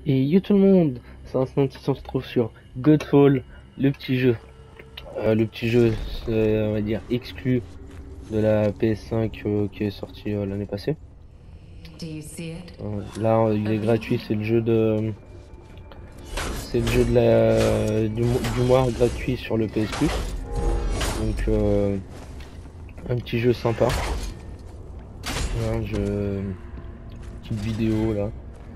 Et yo tout le monde, c'est un instant on se trouve sur Godfall, le petit jeu. Le petit jeu, c'est on va dire exclu de la PS5 qui est sorti l'année passée. Là, il est gratuit, c'est le jeu du mois gratuit sur le PS Plus. Donc un petit jeu sympa. Voilà, petite vidéo là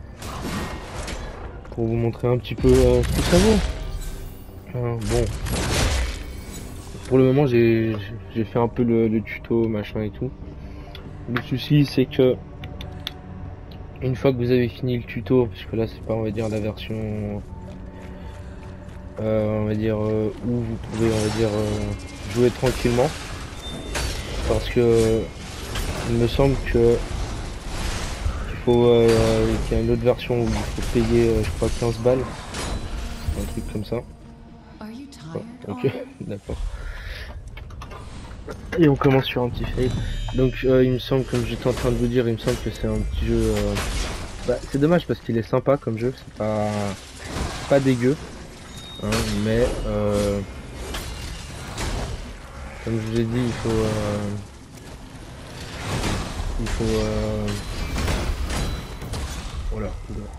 pour vous montrer un petit peu ce que ça vaut. Bon. Pour le moment, j'ai fait un peu le tuto, machin et tout. Le souci, c'est que une fois que vous avez fini le tuto, parce que là, c'est pas, on va dire, la version, on va dire, où vous pouvez, on va dire, jouer tranquillement, parce que il me semble que qu'il y a une autre version où il faut payer, je crois, 15 balles, un truc comme ça. Ouais, ok, d'accord. Et on commence sur un petit fail. Donc il me semble, comme j'étais en train de vous dire, il me semble que c'est un petit jeu. C'est dommage parce qu'il est sympa comme jeu, c'est pas dégueu, hein, mais comme je vous ai dit, il faut voilà,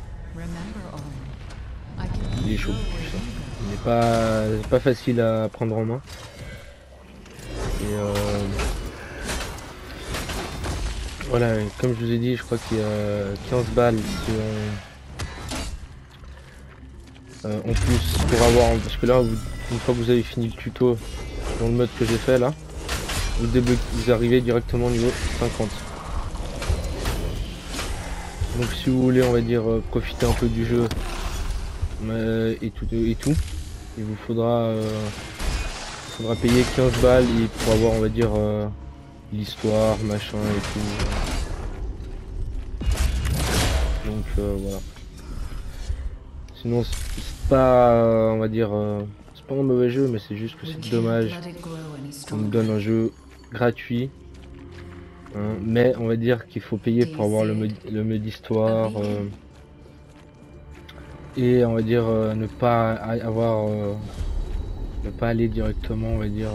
il est chaud, putain. Il n'est pas facile à prendre en main. Et voilà, comme je vous ai dit, je crois qu'il y a 15 balles si en plus pour avoir, parce que là, une fois que vous avez fini le tuto dans le mode que j'ai fait là, vous arrivez directement au niveau 50. Donc si vous voulez, on va dire, profiter un peu du jeu et tout, il vous faudra payer 15 balles et pour avoir, on va dire, l'histoire, machin et tout. Donc voilà. Sinon c'est pas, on va dire, c'est pas un mauvais jeu, mais c'est juste que c'est dommage qu'on nous donne un jeu gratuit. Hein, mais on va dire qu'il faut payer pour avoir le mode histoire et on va dire ne pas aller directement, on va dire,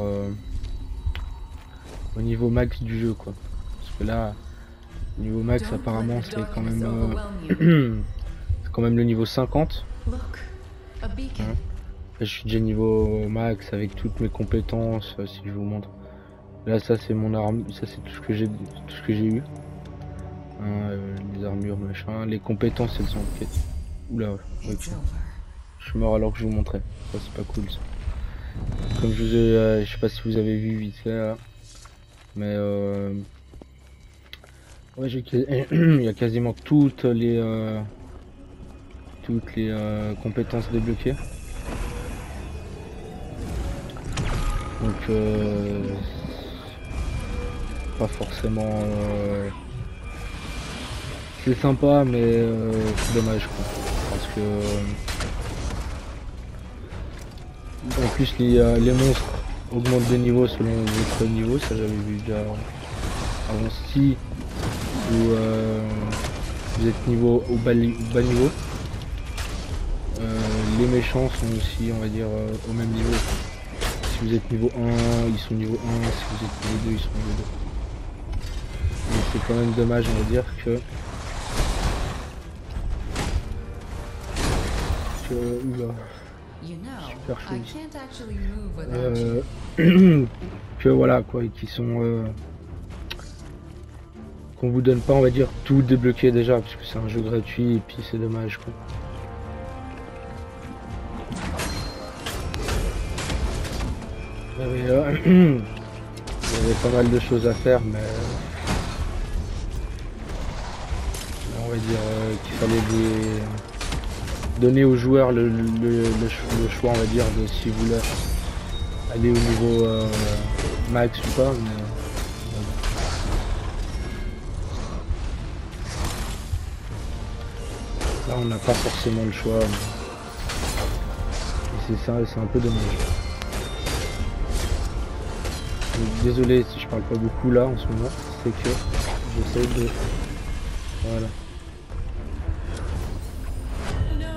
au niveau max du jeu, quoi. Parce que là, niveau max apparemment c'est quand même c'est quand même le niveau 50. Hein. Là, je suis déjà niveau max avec toutes mes compétences, si je vous montre. Là, ça c'est mon arme, ça c'est tout ce que j'ai eu. Hein, les armures, machin, les compétences elles sont en fait. Oula, ok. Je suis mort alors que je vous montrais. Ça c'est pas cool ça. Comme je vous ai, je sais pas si vous avez vu vite fait là, mais ouais, il y a quasiment toutes les compétences débloquées. Donc pas forcément c'est sympa, mais c'est dommage quoi. Parce que en plus les monstres augmentent de niveau selon votre niveau, ça j'avais vu déjà avant. Si vous êtes au bas niveau, les méchants sont aussi, on va dire, au même niveau. Si vous êtes niveau 1, ils sont niveau 1, si vous êtes niveau 2, ils sont niveau 2. Donc c'est quand même dommage, on va dire, que oula, super chaud ici. Que voilà quoi, et qui sont qu'on vous donne pas, on va dire, tout débloqué déjà, parce que c'est un jeu gratuit et puis c'est dommage quoi. Il y avait pas mal de choses à faire, mais on va dire qu'il fallait donner aux joueurs le choix, on va dire, de si vous voulez aller au niveau max ou pas. Mais, là, on n'a pas forcément le choix. Et c'est ça, c'est un peu dommage. Donc, désolé si je parle pas beaucoup là en ce moment, c'est que j'essaie de... Voilà.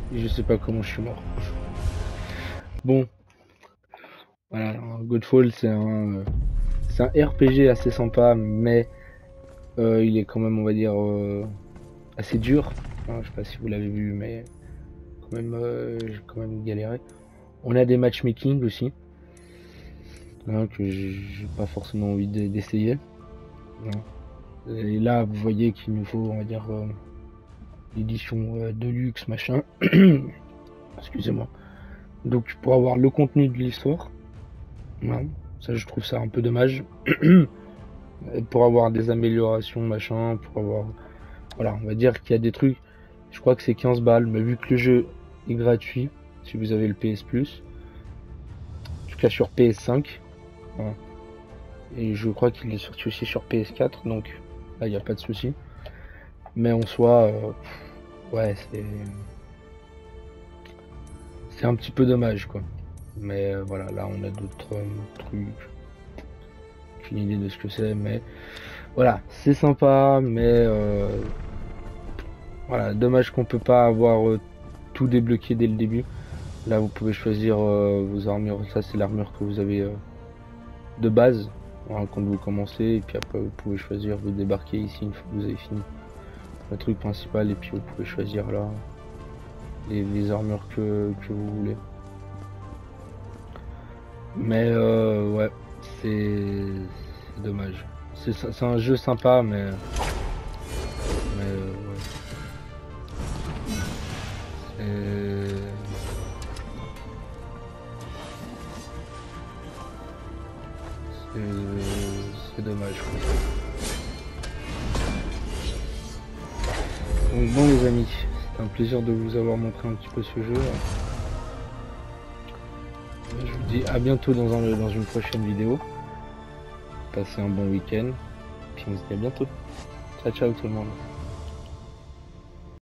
Et je sais pas comment je suis mort. Bon, voilà, Godfall c'est un RPG assez sympa, mais il est quand même, on va dire, assez dur. Hein, je sais pas si vous l'avez vu, mais quand même, j'ai quand même galéré. On a des matchmaking aussi, hein, que j'ai pas forcément envie d'essayer. Hein. Et là, vous voyez qu'il nous faut, on va dire, l'édition Deluxe, machin. Excusez-moi. Donc pour avoir le contenu de l'histoire, hein, ça je trouve ça un peu dommage. Pour avoir des améliorations, machin, pour avoir... Voilà, on va dire qu'il y a des trucs, je crois que c'est 15 balles, mais vu que le jeu est gratuit, si vous avez le PS Plus, en tout cas sur PS5, hein, et je crois qu'il est sorti aussi sur PS4, donc là il n'y a pas de souci. Mais en soi, ouais, c'est un petit peu dommage, quoi. Mais voilà, là on a d'autres trucs, aucune idée de ce que c'est, mais voilà, c'est sympa, mais voilà, dommage qu'on peut pas avoir tout débloqué dès le début. Là, vous pouvez choisir vos armures. Ça, c'est l'armure que vous avez de base, hein, quand vous commencez. Et puis après, vous pouvez choisir de débarquer ici une fois que vous avez fini le truc principal. Et puis, vous pouvez choisir là les armures que vous voulez. Mais ouais, c'est dommage. C'est un jeu sympa, mais ouais. C'est dommage. Donc bon les amis, c'était un plaisir de vous avoir montré un petit peu ce jeu. Je vous dis à bientôt dans une prochaine vidéo. Passez un bon week-end. Puis on se dit à bientôt. Ciao ciao tout le monde.